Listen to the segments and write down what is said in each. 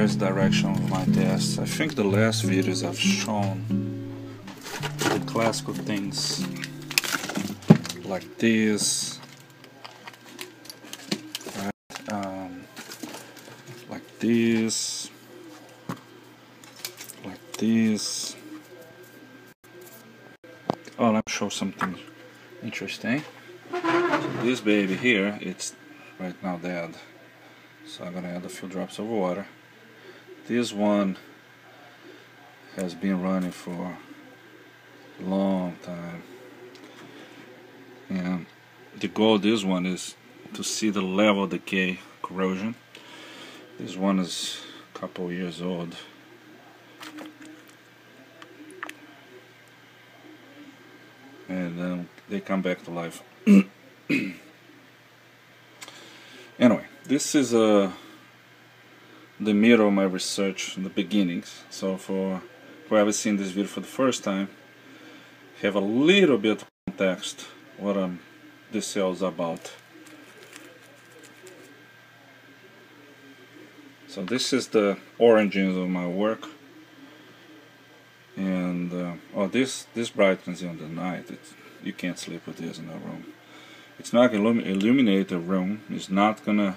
here's the direction of my tests. I think the last videos I've shown the classical things like this, right? Like this, like this. Oh, let me show something interesting. So this baby here, it's right now dead. So I'm gonna add a few drops of water. This one has been running for a long time, and the goal of this one is to see the level of decay, corrosion. This one is a couple years old. And then they come back to life. Anyway, this is the middle of my research in the beginnings. So for whoever seen this video for the first time, have a little bit of context what this cell is about. So this is the origins of my work. And oh, this brightens in the night. You can't sleep with this in a room. It's not gonna illuminate the room. It's not gonna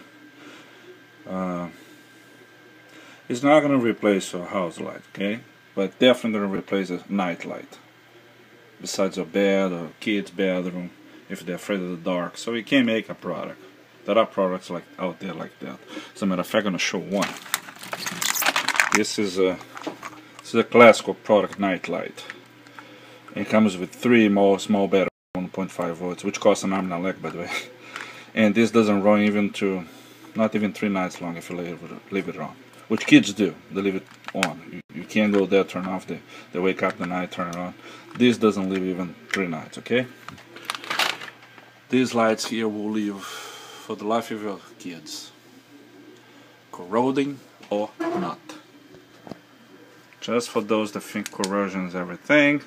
replace a house light, okay? But definitely gonna replace a night light. Besides your bed or kids' bedroom, if they're afraid of the dark. So you can make a product. There are products like out there like that. As a matter of fact, I'm gonna show one. This is a classical product night light. It comes with 3 small batteries, 1.5 volts, which costs an arm and a leg, by the way. And this doesn't run not even 3 nights long if you leave it on. Which kids do, they leave it on. You can't go there, turn off, they wake up the night, turn it on. This doesn't live even 3 nights, okay? These lights here will live for the life of your kids, corroding or not. Just for those that think corrosion is everything,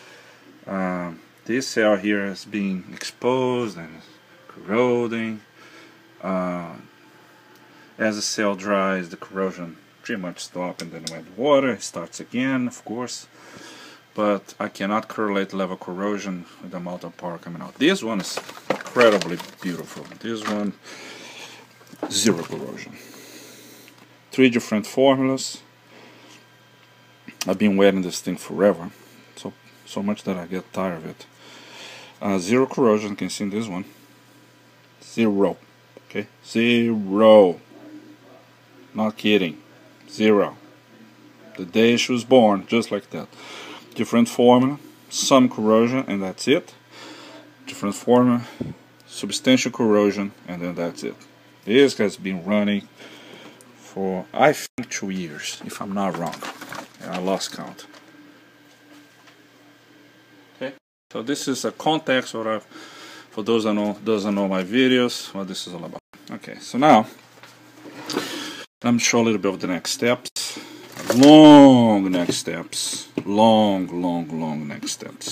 this cell here is being exposed and corroding. As the cell dries, the corrosion pretty much stops, and then when the water starts again, of course. But I cannot correlate the level of corrosion with the amount of power coming out. This one is incredibly beautiful. This one, 0 corrosion. 3 different formulas. I've been wearing this thing forever, so much that I get tired of it. 0 corrosion, you can see in this one. 0, okay? 0. Not kidding. 0. The day she was born, just like that. Different formula, some corrosion, and that's it. Different formula, substantial corrosion, and then that's it. This has been running for, I think, 2 years, if I'm not wrong. I lost count. Okay, so this is a context for those that doesn't know my videos, what this is all about. Okay, so now let me show a little bit of the next steps. Long next steps. Long next steps.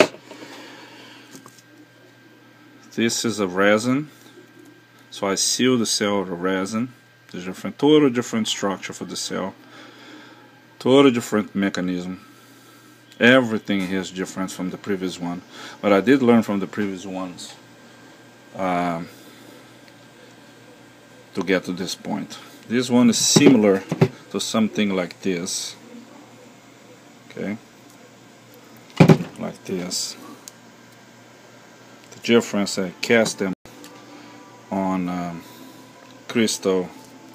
This is a resin. So I seal the cell with a resin. There's a total different structure for the cell. Total different mechanism. Everything here is different from the previous one. But I did learn from the previous ones to get to this point. This one is similar to something like this. Okay, like this. The difference, I cast them on crystal,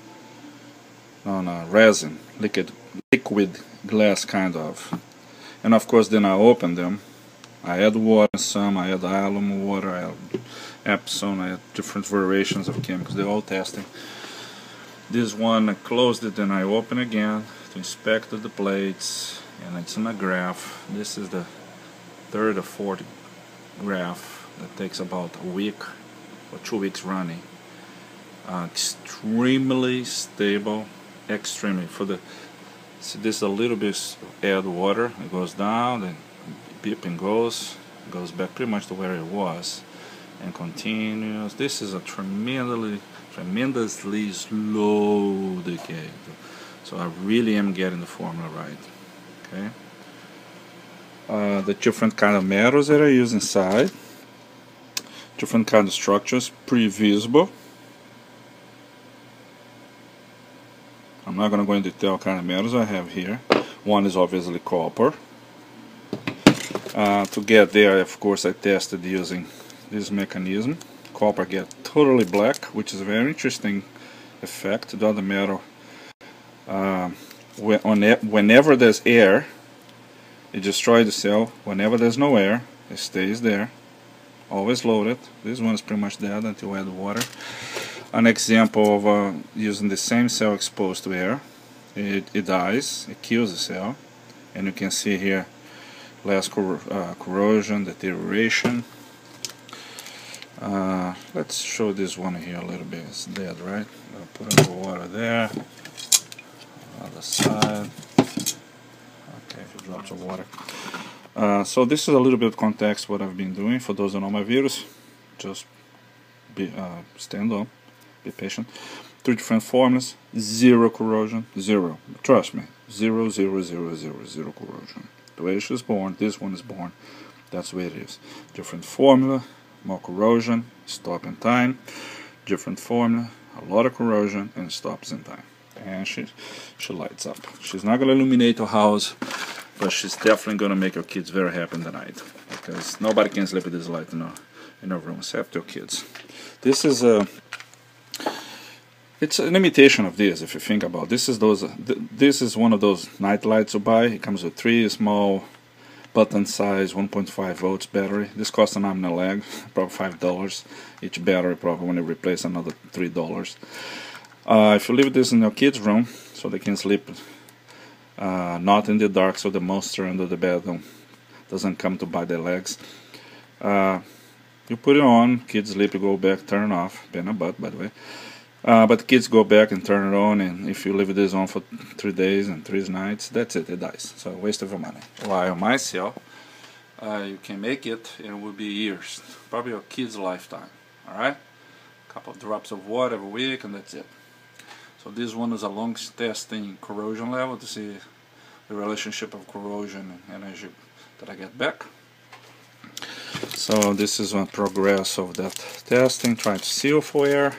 on resin, liquid glass kind of. And of course then I open them. I add water, I add alum water, I add Epsom, I add different variations of chemicals. They're all testing. This one I closed it and I open again to inspect the plates, and it's in a graph. This is the 3rd or 4th graph that takes about a week or 2 weeks running. Extremely stable, extremely. See, this is a little bit add water, it goes down, then beep and goes back pretty much to where it was, and continues. This is a tremendously slow decay. So I really am getting the formula right. Okay. The different kind of metals that I use inside, different kind of structures, pretty visible. I'm not going to go into detail what kind of metals I have here. One is obviously copper. To get there, of course, I tested using this mechanism. Copper gets totally black, which is a very interesting effect. The other metal, whenever there's air, it destroys the cell. Whenever there's no air, it stays there. Always loaded. This one is pretty much dead until we add water. An example of using the same cell exposed to air. It dies, it kills the cell, and you can see here less corrosion, deterioration. Let's show this one here a little bit. It's dead, right? I'll put the water there. Other side. Okay, a few drops of water. So this is a little bit of context what I've been doing. For those who know my videos, just stand on, be patient. 3 different formulas, 0 corrosion, 0. Trust me, 0, 0, 0, 0, 0 corrosion. The way she was born, this one is born. That's the way it is. Different formula, more corrosion, stop in time. Different formula, a lot of corrosion, and stops in time. And she lights up. She's not going to illuminate your house, but she's definitely going to make your kids very happy in the night. Because nobody can sleep with this light in a room except your kids. This is it's an imitation of this, if you think about it. This is one of those night lights you buy. It comes with 3 small button size 1.5 volts battery. This costs an arm and a leg, probably $5 each battery. Probably when you replace another $3. If you leave this in your kids' room so they can sleep not in the dark, so the monster under the bed doesn't come to bite their legs, you put it on, kids sleep, you go back, turn it off. Been a butt, by the way. But the kids go back and turn it on, and if you leave this on for 3 days and 3 nights, that's it, it dies. So waste of your money. While my cell, you can make it, and it will be years, probably your kid's lifetime. Alright? A couple of drops of water every week, and that's it. So this one is a long testing corrosion level to see the relationship of corrosion and energy that I get back. So this is one progress of that testing, trying to seal for air.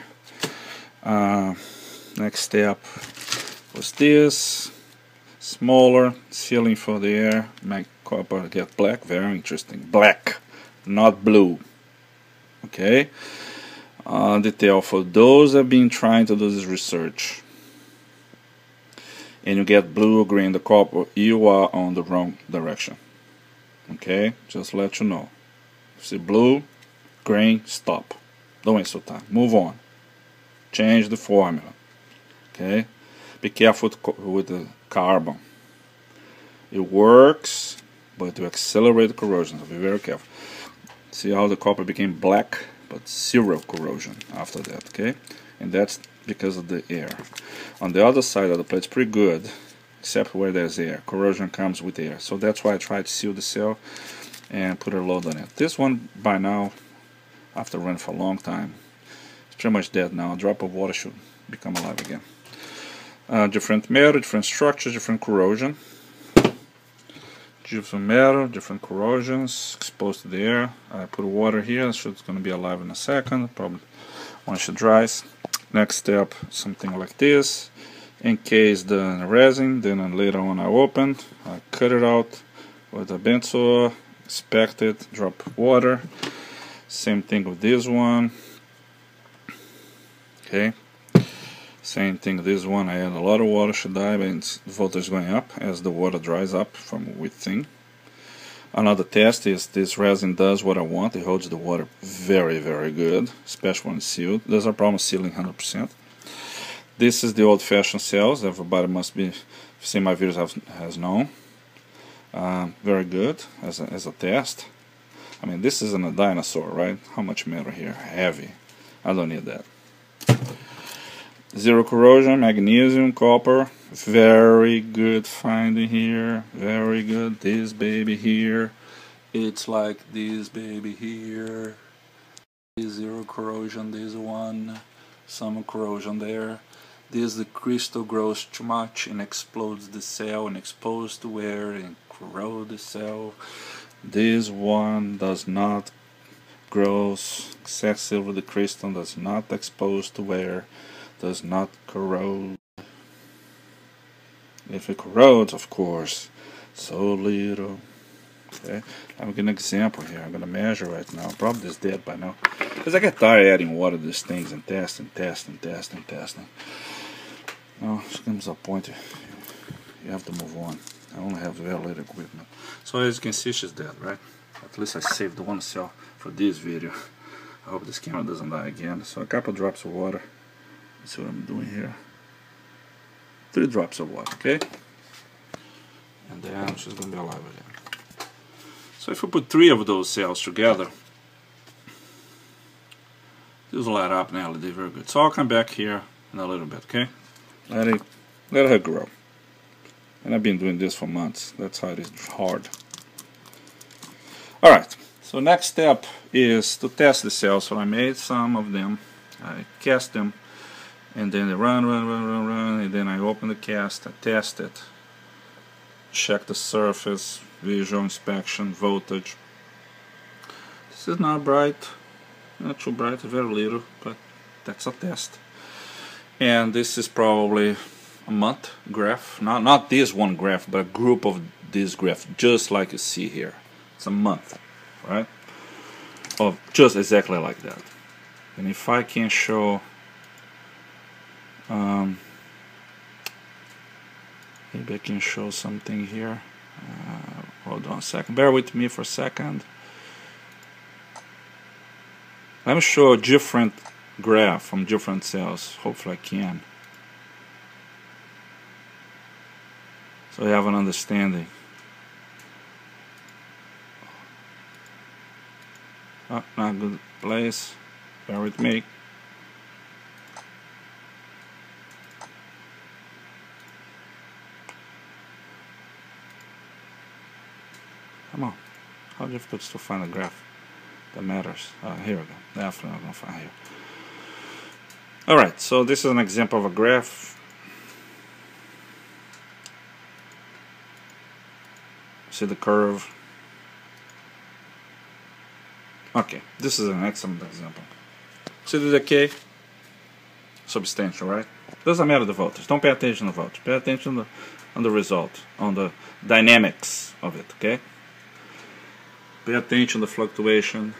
Next step was this, smaller, sealing for the air, make copper get black. Very interesting, black, not blue. Okay. Detail for those that have been trying to do this research and you get blue or green the copper, you are on the wrong direction. Okay, just let you know. If you see blue, green, stop. Don't waste your time, move on. Change the formula. Okay, be careful with the carbon. It works, but to accelerate the corrosion, so be very careful. See how the copper became black, but 0 corrosion after that. Okay, and that's because of the air. On the other side of the plate, it's pretty good, except where there's air. Corrosion comes with air, so that's why I tried to seal the cell and put a load on it. This one, by now, after running for a long time, pretty much dead now. A drop of water should become alive again. Different metal, different structures, different corrosion. Different metal, different corrosions, exposed to the air. I put water here, so it's going to be alive in a second, probably once it dries. Next step, something like this. Encase the resin, then later on I open, I cut it out with a bent saw, inspect it, drop water. Same thing with this one. Okay, same thing with this one. I add a lot of water, should die, but the voltage is going up as the water dries up from within. Another test is this resin does what I want. It holds the water very, very good, especially when it's sealed. There's a problem sealing 100%. This is the old-fashioned cells. Everybody must be, if you've seen my videos, has known. Very good as a test. I mean, this isn't a dinosaur, right? How much metal here? Heavy. I don't need that. 0 corrosion, magnesium, copper, very good finding here, very good. This baby here, it's like this baby here. 0 corrosion, this one, some corrosion there. This the crystal grows too much and explodes the cell and exposes to wear and corrode the cell. This one does not grows excessively the crystal, does not expose to wear, does not corrode. If it corrodes, of course, so little. Okay, I'm giving an example here. I'm gonna measure right now. Probably it's dead by now, because I get tired adding water to these things and testing. Now, it comes a point you have to move on. I only have very little equipment. So as you can see, she's dead, right? At least I saved one cell for this video. I hope this camera doesn't die again. So a couple drops of water. Let's see what I'm doing here. 3 drops of water, okay? And then she's gonna be alive again. So if we put 3 of those cells together, this will light up an LED very good. So I'll come back here in a little bit, okay? Let her grow. And I've been doing this for months. That's how it is hard. Alright, so next step is to test the cells. So I made some of them. I cast them. And then they run. And then I open the cast. I test it. Check the surface. Visual inspection. Voltage. This is not bright. Not too bright. Very little. But that's a test. And this is probably a month graph, not this one graph, but a group of this graph, just like you see here. It's a month, right? Of just exactly like that. And if I can show, maybe I can show something here. Hold on a second. Bear with me for a second. Let me show a different graph from different cells. Hopefully I can. So you have an understanding. Oh, not good place. Bear with me. Come on. How difficult it is to find a graph that matters? Here we go. Definitely I'm going to find here. Alright, so this is an example of a graph. See the curve? Okay, this is an excellent example. See the decay? Substantial, right? Doesn't matter the voltage. Don't pay attention to the voltage. Pay attention on the result, on the dynamics of it, okay? Pay attention to the fluctuation.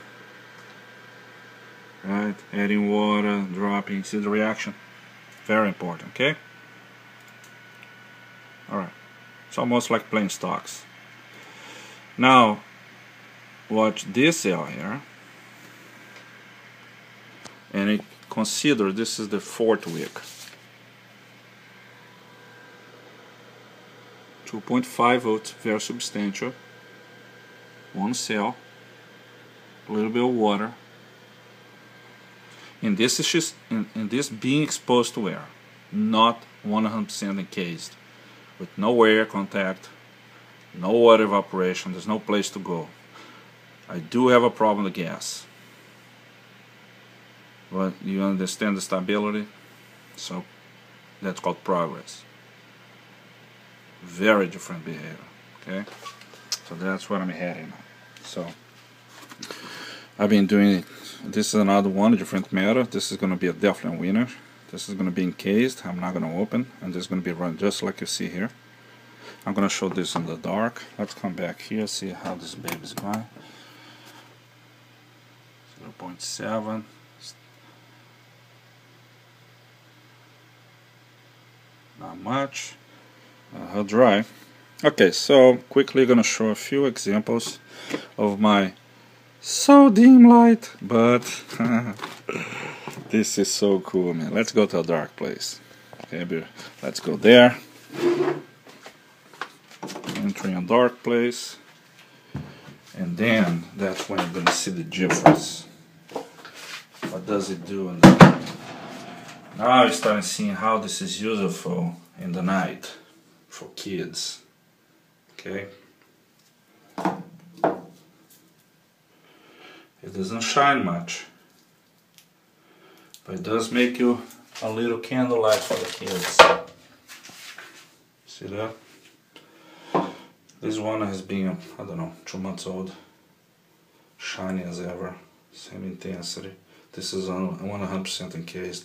Right, adding water, dropping, see the reaction? Very important, okay? Alright, it's almost like playing stocks. Now, watch this cell here, and consider this is the 4th week. 2.5 volts, very substantial. 1 cell, a little bit of water. And this is just this being exposed to air, not 100% encased, with no air contact, no water evaporation. There's no place to go. I do have a problem with gas, but you understand the stability, so that's called progress. Very different behavior. Okay, so that's what I'm heading on. So I've been doing it. This is another one, different matter. This is going to be a definite winner. This is going to be encased. I'm not going to open, and this is going to be run just like you see here. I'm going to show this in the dark. Let's come back here, see how this baby's going. 0.7. Not much. How dry. Okay, so quickly going to show a few examples of my so dim light, but this is so cool, man. Let's go to a dark place. Okay, let's go there. Entering a dark place, and then that's when you're gonna see the difference. What does it do? Now you start seeing how this is useful in the night for kids. Okay. It doesn't shine much, but it does make you a little candlelight for the kids. See that? This one has been, I don't know, 2 months old. Shiny as ever. Same intensity. This is 100% encased.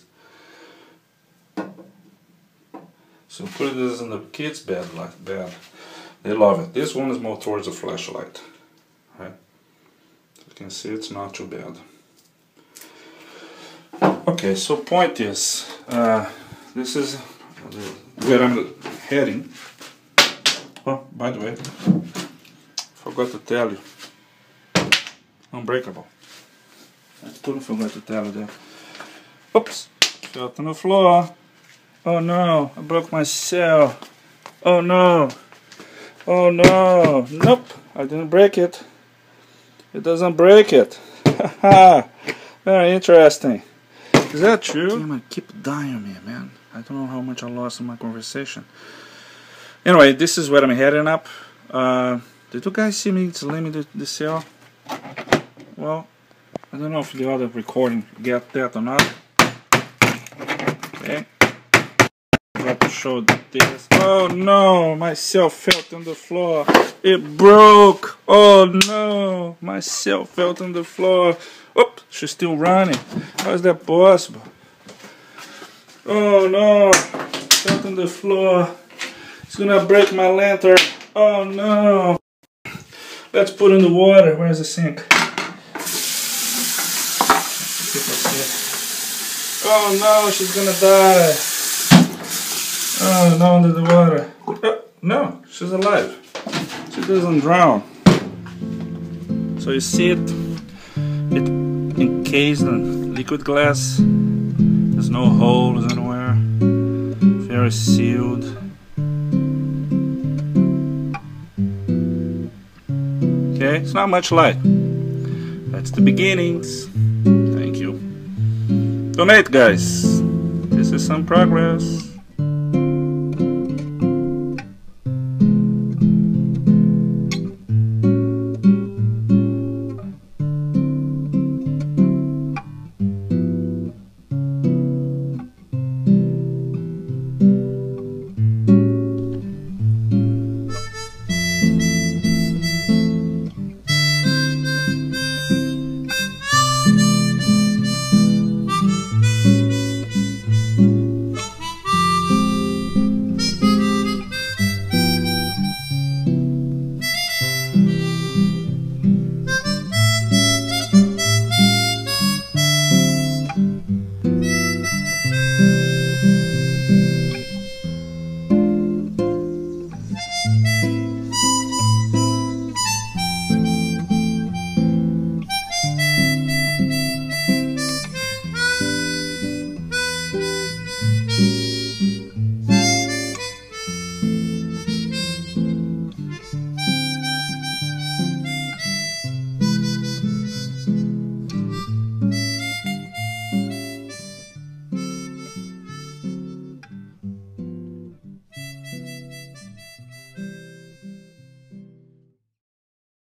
So put this in the kids' bed. They love it. This one is more towards the flashlight. Right? You can see it's not too bad. Okay, so point is, this is where I'm heading. Oh, by the way, forgot to tell you, unbreakable. I totally forgot to tell you that. Oops, fell on the floor. Oh no, I broke my cell. Oh no, oh no, nope, I didn't break it. It doesn't break it. Haha, very interesting. Is that true? Damn, I keep dying me, man. I don't know how much I lost in my conversation. Anyway, this is where I'm heading up. Did you guys see me slamming the cell? Well, I don't know if the other recording get that or not. Okay. I got to show this. Oh no, my cell fell on the floor. It broke. Oh no, my cell fell on the floor. Oops, she's still running. How is that possible? Oh no, fell on the floor. It's gonna break my lantern. Oh no. Let's put in the water. Where's the sink? Oh no, she's gonna die. Oh no, under the water. Oh, no, she's alive. She doesn't drown. So you see it encased in liquid glass. There's no holes anywhere. Very sealed. Okay, it's not much light. That's the beginnings. Thank you. Donate, guys. This is some progress.